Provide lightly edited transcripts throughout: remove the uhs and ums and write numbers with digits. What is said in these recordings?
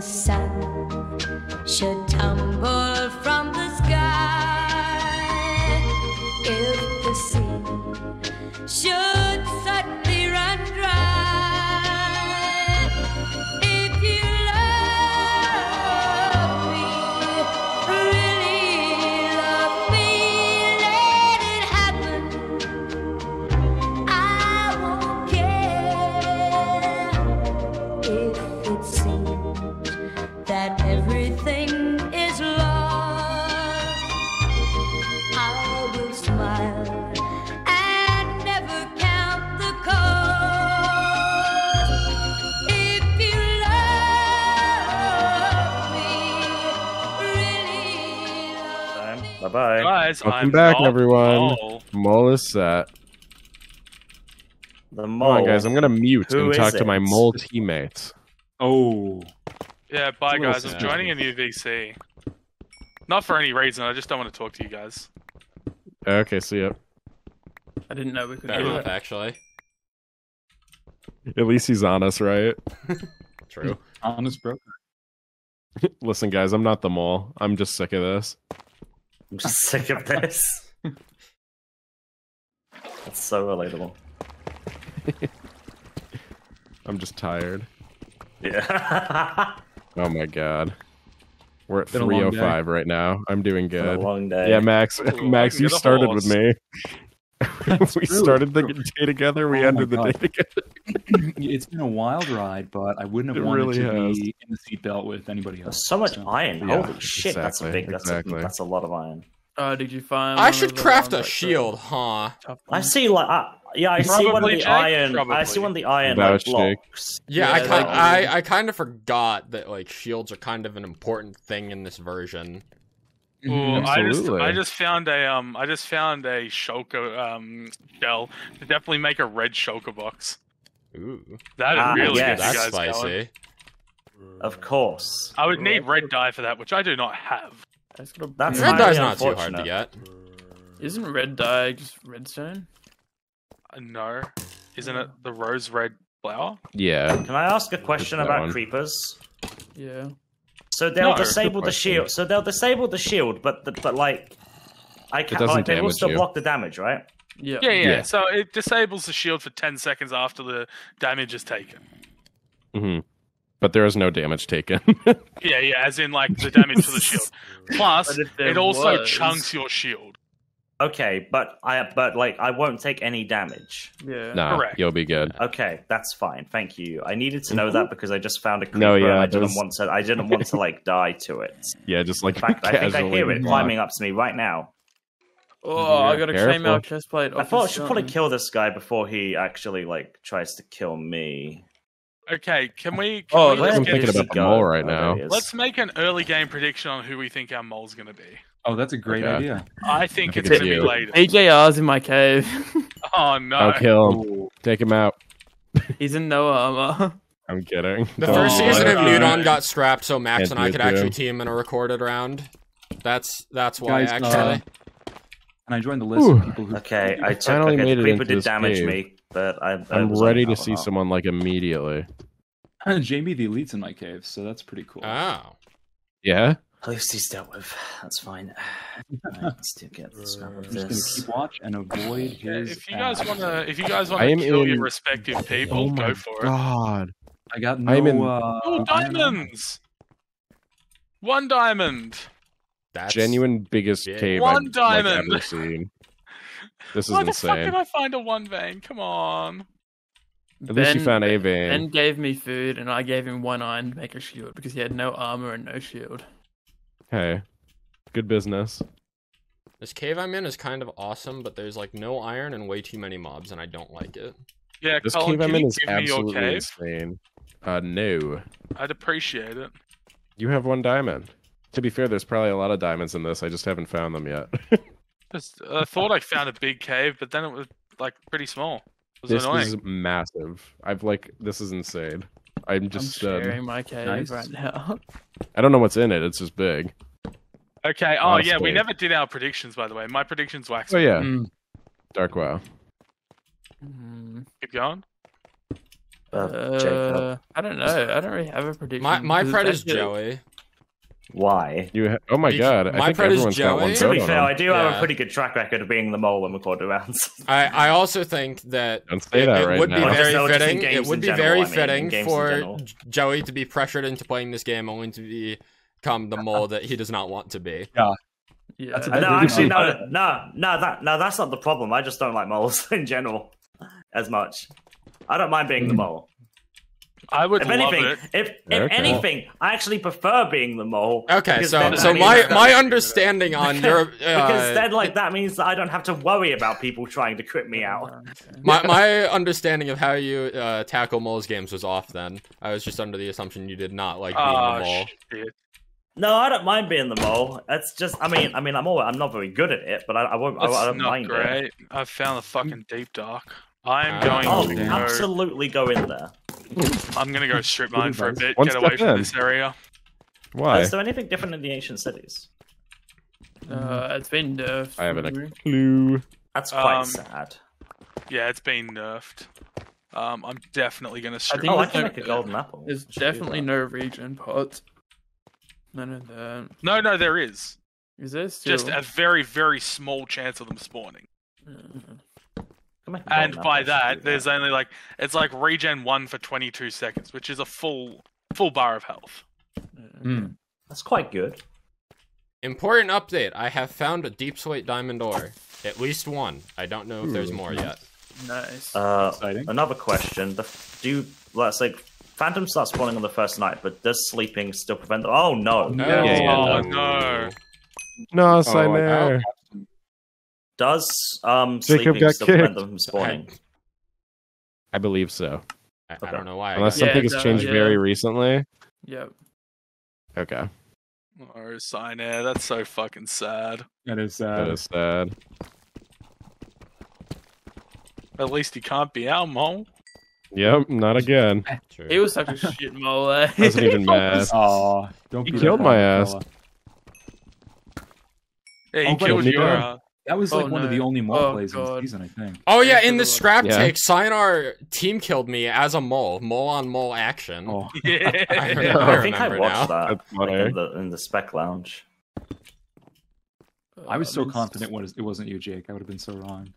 sun should tumble from the sky, if the sea should suddenly run dry, if you love me, really love me, let it happen. I won't care if it seems that everything is lost. I will smile and never count the cost. If you love me, really love me. Bye-bye. Guys, Welcome I'm back, not everyone. Mole. Mole is set. The Come mole. on, guys. I'm gonna mute Who and talk is to my it? mole teammates. Oh. Yeah, bye Well, guys. I'm yeah. joining a new VC. Not for any reason. I just don't want to talk to you guys. Okay, see ya. I didn't know we could Fair do enough, that. actually. At least he's honest, right? True. Honest broker. Listen, guys, I'm not the mole. I'm just sick of this. I'm just sick of this. That's so relatable. I'm just tired. Yeah. Oh my god. We're at Been a long 3:05 right now. I'm doing Been a good. long day. Yeah, Max. Max, you get a started with horse. me. We true. started the day together. We Oh ended my the day God. together. It's been a wild ride, but I wouldn't have It wanted really to has. be in the seatbelt with anybody else. There's so much iron. Yeah, Holy shit, that's a exactly, big. exactly. That's a lot of iron. Did you find? I one should of the craft ones, a like, the shield, huh? tough I ones? see, like, yeah, I see one of Probably, the Jake? iron. I Probably. see one of the iron Vouch, like, Jake. blocks. Yeah, Yeah, I kind of forgot that like shields are kind of an important thing in this version. Ooh, Absolutely. I just found a shulker shell to definitely make a red shulker box. Ooh, That Ah, really yes. gets you that's guys spicy. going. Of course. I would need red dye for that, which I do not have. I just gotta- That's Red highly dye's not too hard to unfortunate. get. Isn't red dye just redstone? No, isn't it the rose red flower? Yeah. Can I ask a question that about one. creepers? Yeah. So they'll No, disable good the shield. question. So they'll disable the shield, but like, I can't. doesn't Like, they will damage still you. block the damage, right? Yeah. Yeah. So it disables the shield for 10 seconds after the damage is taken. hmm But there is no damage taken. Yeah, as in like the damage to the shield. Plus, But if there it also was- chunks your shield. Okay, but I won't take any damage. Yeah. Nah, Correct. you'll be good. Okay, that's fine. Thank you. I needed to know that because I just found a creeper. No, yeah, and I didn't there's- want to like die to it. Yeah, just like In fact, I think I casually hear it walk. climbing up to me right now. Oh, I got a Careful. chainmail chest plate. I thought I should probably kill this guy before he actually like tries to kill me. Okay, can we Oh, we Where just I'm did get, thinking he about the go? mole right Oh, there now. he is. let's make an early game prediction on who we think our mole's going to be. Oh, that's a great Okay. idea. I think I think it's it's going to be you. later. AJR's in my cave. Oh no. I'll kill him. Take him out. He's in no armor. I'm kidding. The first Oh, season of my Nudon God. got scrapped, so Max Can't and do I it could to actually him. team in a recorded round. That's why Guys, actually. And I joined the list Whew. of people who. Okay, I took. finally Okay, made the it creeper into did this damage cave. me, but I I'm was ready on to see alcohol. someone like immediately. Jamie the Elite's in my cave, so that's pretty cool. Oh. Yeah? At least he's dealt with. That's fine. Right, let's do get the scrap of I'm just gonna this. keep watch and avoid Yeah, his. if you guys ass. want I to am kill in- your respective people, Oh my go for it. god. I got no. I'm in- Oh, iron armor. diamonds! 1 diamond! That's Genuine biggest big. cave One I've diamond. ever seen. This is Why the fuck insane. did I find a 1 vein? Come on. At least you found a vein. Ben gave me food, and I gave him 1 iron to make a shield because he had no armor and no shield. Hey, good business. This cave I'm in is kind of awesome, but there's like no iron and way too many mobs, and I don't like it. Yeah, This Colin, cave I'm can in you is give me your absolutely cave? insane. No. I'd appreciate it. You have 1 diamond. To be fair, there's probably a lot of diamonds in this. I just haven't found them yet. Just, I thought I found a big cave, but then it was like pretty small. It was This annoying. is massive. This is insane. I'm just, I'm sharing my cave nice. right now. I don't know what's in it. It's just big. Okay, oh yeah, we Honestly. never did our predictions, by the way. My predictions wax. Oh yeah, Mm. Dark WoW. Mm. Keep going. Jacob. I don't know. I don't really have a prediction. My 'cause pred it's is actually- Joey. Why? Oh my god! My I think pred is everyone's got one Joey. To be vote on fair, him. I do have Yeah. a pretty good track record of being the mole in recorded rounds. I also think that Don't say that it right would be now. Or just- very or just in fitting. It games would in be general, very I mean, in fitting games in for general. Joey to be pressured into playing this game only to become the mole that he does not want to be. Yeah. That's a No, bit actually, different. no, that's not the problem. I just don't like moles in general as much. I don't mind being the mole. I would If love anything, it. if Okay. anything, I actually prefer being the mole. Okay, because so then so that my means- my understanding on your because then like that means that I don't have to worry about people trying to crit me out. my understanding of how you tackle moles games was off. Then I was just under the assumption you did not like being the mole. Shit. No, I don't mind being the mole. It's just, I'm not very good at it, but I won't. That's I don't not mind it. great. I've found the fucking deep dark. I'm Oh, going Oh, to go. absolutely go in there. I'm gonna go strip mine for a bit. One Get away step from in. this area. Why? Is there anything different in the ancient cities? It's been nerfed. I haven't a clue. That's quite Um, sad. Yeah, it's been nerfed. I'm definitely gonna strip. think Oh, I there's can no- make a golden apple. There's Should do definitely that. no region pot. None of that. No, there is. Is there still? Just a very, very small chance of them spawning. Can make a And golden by apple, should that, do there's only like it's like regen 1 for 22 seconds, which is a full bar of health. Mm. That's quite good. Important update: I have found a deep slate diamond ore. At least one. I don't know if there's more yet. Nice. Exciting. Another question: let's say phantoms start spawning on the first night, but does sleeping still prevent them? Oh no! No. Oh no! No, Oh, Simon. Does Jacob sleeping got still prevent kicked. them from spawning? I believe so. I don't know why. Unless Yeah, something it has changed does, very yeah. recently. Yep. Okay. Oh, Sine, that's so fucking sad. That is That is sad. At least he can't be our mole. Yep, not again. True. He was such a shit mole. Eh? Wasn't even mad. Oh, don't He be killed that my bad, ass. fella. Yeah, he Oh, but killed he your. did. That was Oh, like one of no. the only mole Oh, plays in the God. season, I think. Oh yeah, in the Yeah. scrap Yeah. take, Sinar team killed me as a mole on mole action. Oh, Yeah. I think I remember watched now. that That's like, funny. in the spec lounge. I was so mean, confident it wasn't you, Jake. I would have been so wrong.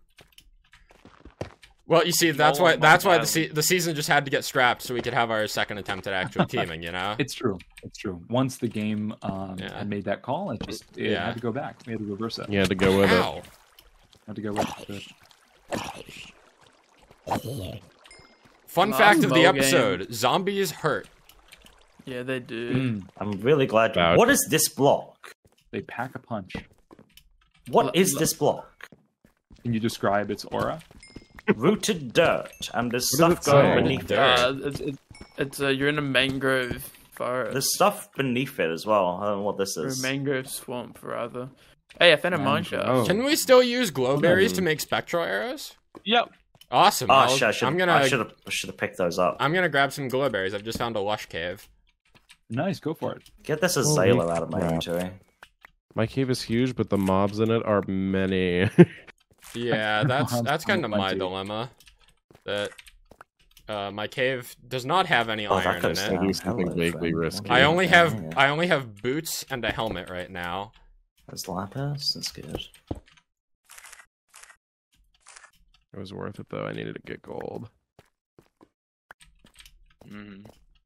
Well, you see, that's Mole why on that's Mole why Island. the season just had to get scrapped so we could have our second attempt at actual teaming. You know. It's true. It's true. Once the game Yeah. had made that call, it Yeah. had to go back. We had to reverse it. You had to go with it. Ow. Had to go with it. Fun Last fact of the mole game. episode: zombies hurt. Yeah, they do. Mm, I'm really glad. Vouch. What is this block? they pack a punch. What is this block? Can you describe its aura? Rooted dirt, and there's What does stuff it going say? beneath it. Dirt. It's you're in a mangrove forest. There's stuff beneath it as well. I don't know what this Or a is. mangrove swamp, rather. Hey, I found a mine shaft. Oh. Can we still use glowberries to Hmm. make spectral arrows? Yep. Awesome. Oh shit! I should I'm have picked those up. I'm gonna grab some glowberries. I've just found a lush cave. Nice, go for it. Get this Holy azalea out of my crap. inventory. My cave is huge, but the mobs in it are many. Yeah, that's I'm kind of my plenty. dilemma. That my cave does not have any Oh, that iron in goes it. down. Do something Hello, vaguely friend. risky. I only have Yeah. I only have boots and a helmet right now. There's lapis. That's good. It was worth it though. I needed to get gold. Mm.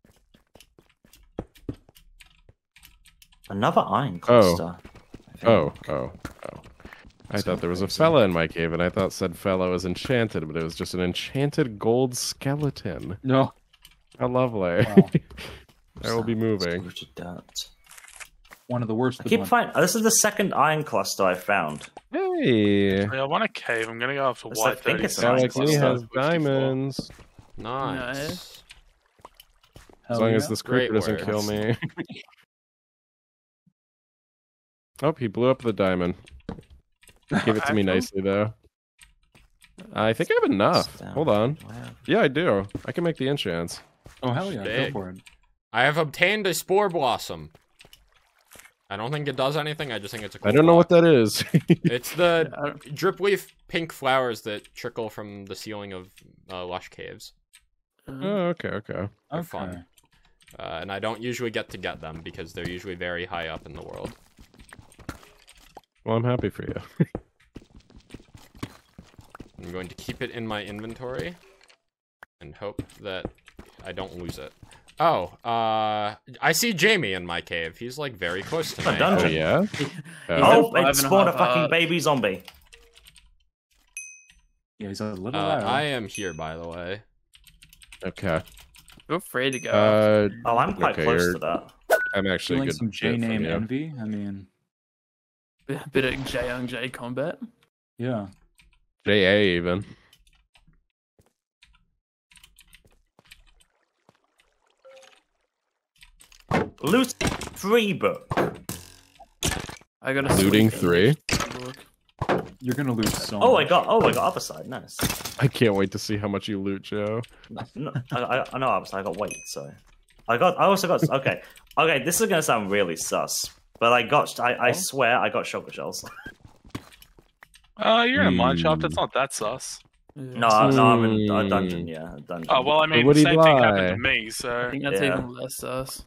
Another iron cluster. I think. Oh. I thought there was a fella in my cave, and I thought said fella was enchanted, but it was just an enchanted gold skeleton. No. How lovely. Wow. I will be moving. Rooted dirt. One of the worst. I keep finding. This is the second iron cluster I found. Hey, Yeah, I want a cave. I'm gonna go up to I white think it's 30. an iron Alex Lee cluster. has diamonds. Nice. Nice. As long as this Great creeper doesn't kill me. Oh, he blew up the diamond. Give it to me nicely, though. I think I have enough. Hold on. Yeah, I do. I can make the enchants. Oh hell yeah, Big. go for it. I have obtained a spore blossom. I don't think it does anything. I just think it's a cool I don't know what block. that is. It's the I don't- drip leaf pink flowers that trickle from the ceiling of lush caves. Oh, okay. They're fun. And I don't usually get to get them because they're usually very high up in the world. Well, I'm happy for you. I'm going to keep it in my inventory and hope that I don't lose it. Oh, I see Jamie in my cave. He's like very close to me. A dungeon. Oh, yeah? Oh, Five it and a spawned a half fucking heart. baby zombie. Yeah, he's a little loud. I am here, by the way. Okay. Feel free to go. Oh, I'm quite Okay, close you're- to that. I'm actually a Feeling good some bit J from name you. envy. I mean, Bit of J Young J combat. yeah. JA even. Loot 3 book. I got a Looting sleep 3. book. You're gonna lose so Oh, much. I got other side. Nice. I can't wait to see how much you loot, Joe. No, I know other side. I got weight. So I also got. Okay. This is gonna sound really sus, but I swear I got shotgun shells. You're in a mine shaft. It's not that sus. Yeah. No, I'm in a dungeon. Yeah, a dungeon. Oh well, I mean, would the he same thing happened lie? to me. I So think that's Yeah. even less sus.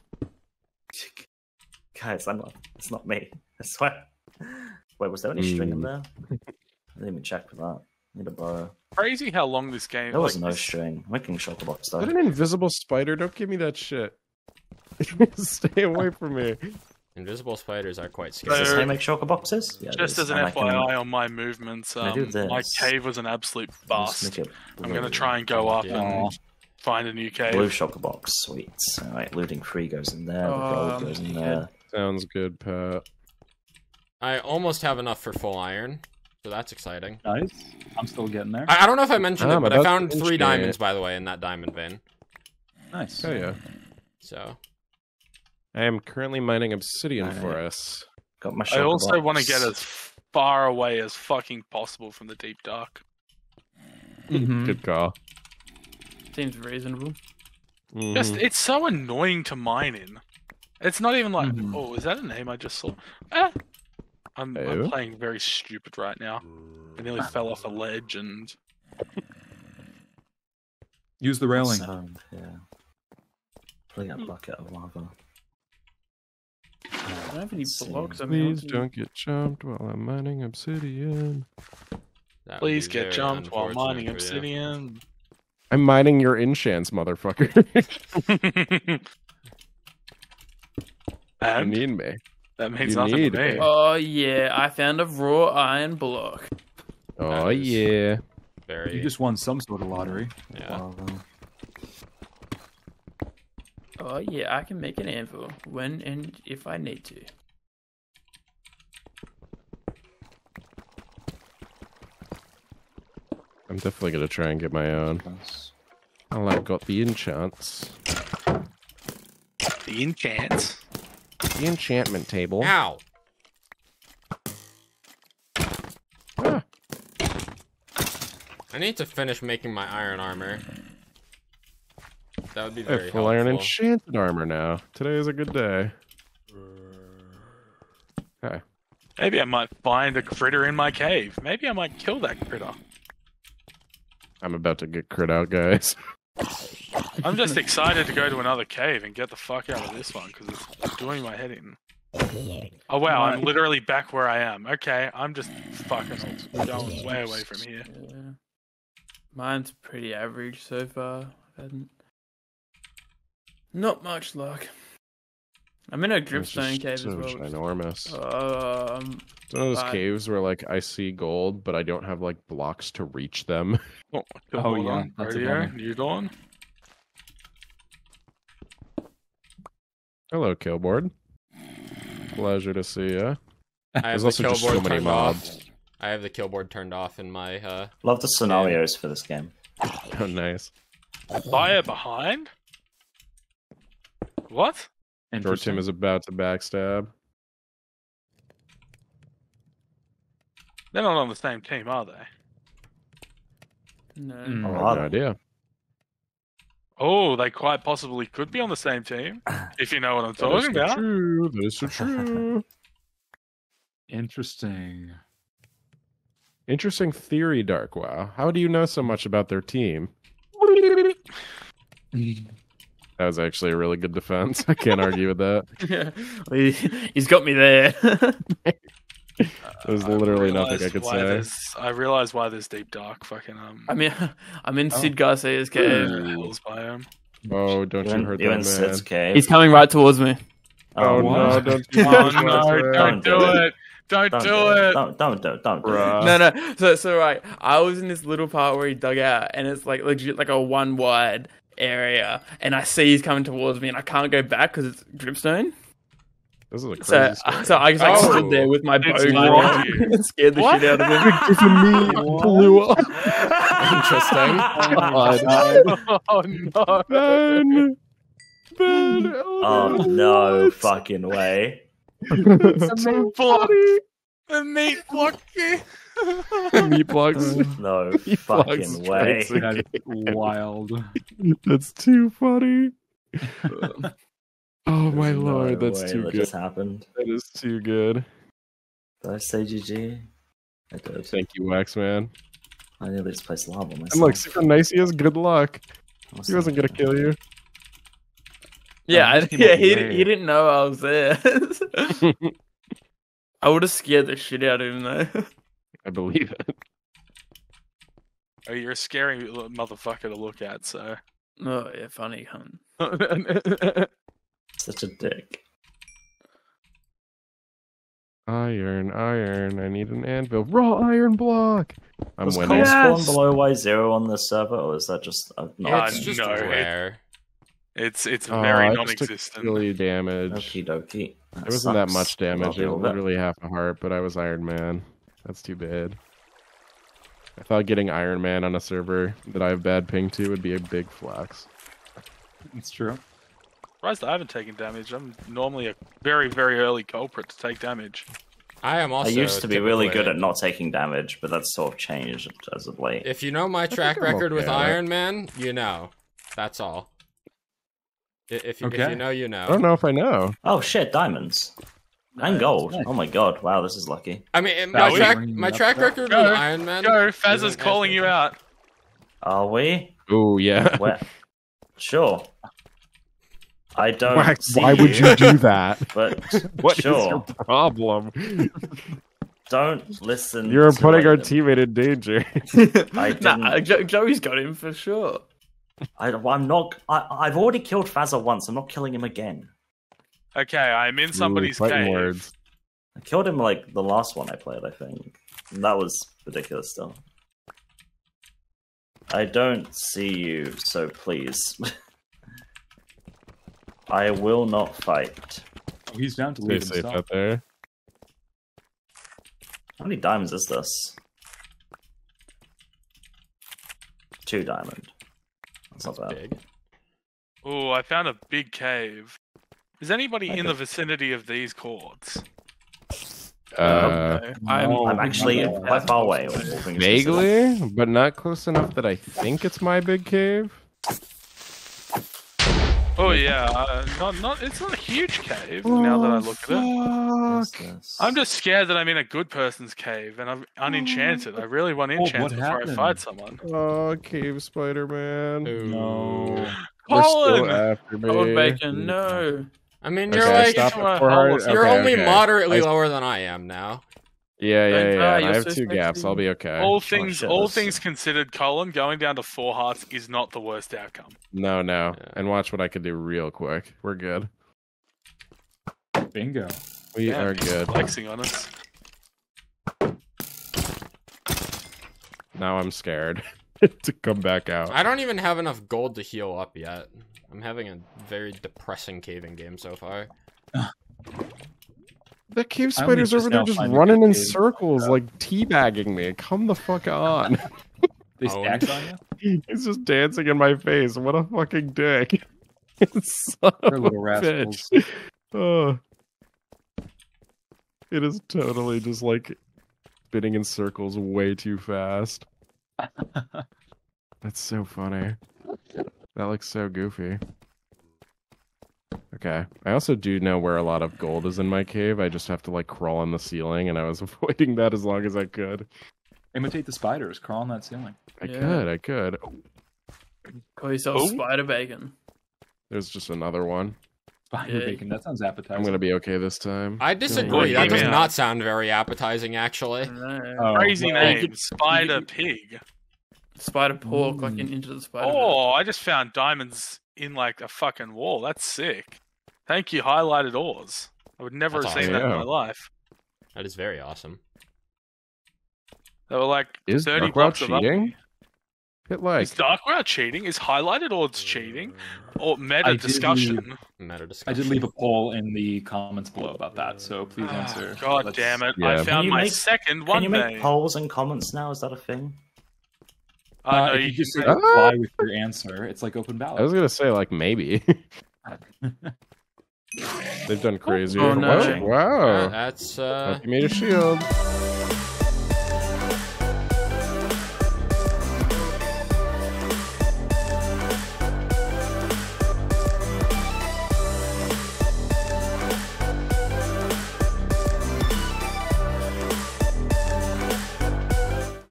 Guys, it's not me. I swear. Wait, was there any string in there? I didn't even check for that. Need a borrow. crazy how long this game. There was like, no this- string. I'm making shulker box Is though. that an invisible spider? Don't give me that shit. Stay away from me. Invisible spiders are quite Is scary. this So- how you make shulker boxes? Yeah, it Just is. as an And I can- FYI on my movements, I do my this. cave was an absolute Let's bust. make it I'm gonna blue. try and go up Yeah. and find a new cave. Blue shulker box, sweet. Alright, looting 3 goes in there, the gold goes in there. Sounds good, Pat. I almost have enough for full iron, so that's exciting. Nice. I'm still getting there. I don't know if I mentioned Ah, it, but but I that's found 3 interesting. diamonds, by the way, in that diamond vein. Nice. Oh yeah. So I am currently mining obsidian Alright. for us. Got my I shulker also box. want to get as far away as fucking possible from the deep dark. Mhm. Good call. Seems reasonable. Mhm. Just it's so annoying to mine in. It's not even like, Mhm. oh, is that a name I just saw? Ah! I'm Oh. playing very stupid right now. I nearly fell off a ledge and Use the railing. Sound, yeah. Pulling a bucket of lava. I don't have any See. blocks. I mean, Please don't get jumped while I'm mining obsidian. that would please be get very jumped while unfortunate mining for you. obsidian. I'm mining your enchants, motherfucker. you And need me. that means you nothing need to me. me. oh yeah, I found a raw iron block. Oh That is- yeah. Very. You just won some sort of lottery. Yeah. Lava. Oh yeah, I can make an anvil when and if I need to. I'm definitely gonna try and get my own. Nice. Well, I've got the enchants. The enchants. The enchantment table. Ow! Ah, I need to finish making my iron armor. That would be I have very full iron helpful. enchanted armor now. Today is a good day. Okay. Maybe I might find a critter in my cave. Maybe I might kill that critter. I'm about to get crit out, guys. I'm just excited to go to another cave and get the fuck out of this one because it's doing my head in. Oh wow, I'm literally back where I am. Okay, I'm just fucking going way away from here. Yeah. Mine's pretty average so far. I've had not much luck. I'm in a It's dripstone just cave so as well. ginormous. It's It's one of those I- caves where like I see gold, but I don't have like blocks to reach them. Oh, Oh, yeah, that's a Radio, bummer. New Dawn. Hello, Killboard. Pleasure to see you. I have There's the also kill just board so many turned mobs. off. I have the kill board turned off in my Love the scenarios for this game. Oh, nice. Fire behind? What? Your Interesting. Tim is about to backstab. They're not on the same team, are they? no. Mm. I Oh, have are no they? idea. Oh, they quite possibly could be on the same team. If you know what I'm That is talking so about. true. That is so true. Interesting. Interesting theory, Dark Wow. How do you know so much about their team? That was actually a really good defense. I can't argue with that. Yeah. He's got me there. There's literally nothing I could say. I realize why there's deep dark fucking I'm in Sid Garcia's cave. hills biome. Oh, don't you hurt You that in Sid's man. cave? He's coming right towards me. Oh, no, what? don't do Oh that. no! Don't do it! Don't do it! Don't do it. Bruh. No. So right, I was in this little part where he dug out, and it's like legit like a one wide area, and I see he's coming towards me, and I can't go back because it's dripstone. This is a crazy So, story. so I just like stood there with my bow It's going what? and scared the What? shit out of him. me blew up. Interesting. Oh no! Ben! Ben! Oh no fucking way. so funny. The meat blocky. Meat blocks. No He fucking vlogs way. straight That is wild. That's too funny. Oh my There's no lord, that's way too that good. just happened. That is too good. Did I say GG? I did. Thank you, Waxman. I nearly just placed lava myself. And like Synchronicius, good luck. What's He that? wasn't gonna kill you. Yeah, he yeah, might be he there. didn't know I was there. I would have scared the shit out of him though. I believe it. Oh, you're a scary little motherfucker to look at. So. Oh yeah, funny cunt. Such a dick. Iron. I need an anvil. Raw iron block. I'm Was winning. coal spawn Yes! below Y0 on this server, or is that just not? It's just no, rare. It's Oh, very I just took non-existent. silly damage. Okie dokie. It wasn't that sucks. much damage. Love It you was all that. literally half a heart, but I was Iron Man. That's too bad. I thought getting Iron Man on a server that I have bad ping to would be a big flex. It's true. Surprised I haven't taken damage. I'm normally a very, very early culprit to take damage. I am also. I used to be really good typically- at not taking damage, but that's sort of changed as of late. If you know my track I'm record with okay at it. Iron Man, you know. That's all. If you Okay. know, you I don't know. know if I know. Oh shit, diamonds. And gold. Oh my god, wow, this is lucky. I mean, That my was- track record Go, with Iron Man. Go, Faz is isn't calling as you good. out. Are we? Oh yeah. Where? Sure. I don't Wax, see why would you do that? But What is sure. your problem? Don't listen. You're to putting our them. teammate in danger. I Nah, didn't. Joey's got him for sure. I'm not. I've already killed Fazza once. I'm not killing him again. Okay, I'm in somebody's Ooh, fighting cave. words. I killed him like the last one I played, I think. And that was ridiculous still. I don't see you, so please. I will not fight. Oh, he's down to Stay leave safe himself. out there. How many diamonds is this? 2 diamond. That's not bad. Big. Ooh, I found a big cave. Is anybody in the vicinity of these cords? I'm actually quite far away. all things considered. Vaguely, but not close enough that I think it's my big cave. Oh yeah, not. It's not a huge cave. Now that I look at it, What's this? I'm just scared that I'm in a good person's cave and I'm unenchanted. I really want enchanted before I happened? fight someone. Oh, cave Spider-Man. Ooh. No. They're still Colin! after me. Cold bacon, no. I mean, Okay, you're I like stopped into a at 400. hole. you're Okay, only okay. moderately I- lower than I am now. Yeah. Don't And die, I you're have so 2 gaps. sexy. I'll be okay. All things, shit, all that's- things considered, Colin, going down to 4 hearts is not the worst outcome. No. Yeah. And watch what I can do real quick. We're good. Bingo. We Damn, are he's good. Flexing on us. Now I'm scared to come back out. I don't even have enough gold to heal up yet. I'm having a very depressing caving game so far. The cave I only spider's just over there now just finding running a in cave. circles, like teabagging me. Come the fuck on. They Oh. stacked on you? He's just dancing in my face. What a fucking dick. Son They're of little a rascals. bitch. Oh. It is totally just like spinning in circles way too fast. That's so funny. That looks so goofy. Okay. I also do know where a lot of gold is in my cave. I just have to like crawl on the ceiling, and I was avoiding that as long as I could. Imitate the spiders. Crawl on that ceiling. I Yeah. could. Call yourself Oh. spider bacon. There's just another one. Spider Yeah. bacon. That sounds appetizing. I'm gonna be okay this time. I disagree. Well, That does yeah. not sound very appetizing, actually. No. Oh, Crazy well, name, you could- Spider you- Pig. Spider pork, like Into the Spider. Oh, I just found diamonds in like a fucking wall. That's sick. Thank you, highlighted ores. I would never That's have seen awesome. that in Yeah. my life. That is very awesome. They were like Is 30 Darkwell blocks above cheating? me. Hit like. Is Darkwell cheating? Is highlighted ores cheating? Or meta I did discussion? Meta I discussion. did leave a poll in the comments below about that, so please Ah, answer. God Let's- damn it. Yeah. I Can found you my make- second Can one you day. make polls and comments now? Is that a thing? No, if you you just say Ah! reply with your answer, it's like open I was ballot. gonna say like maybe. They've done crazy. Oh, no. Wow. That's Hope you made a shield.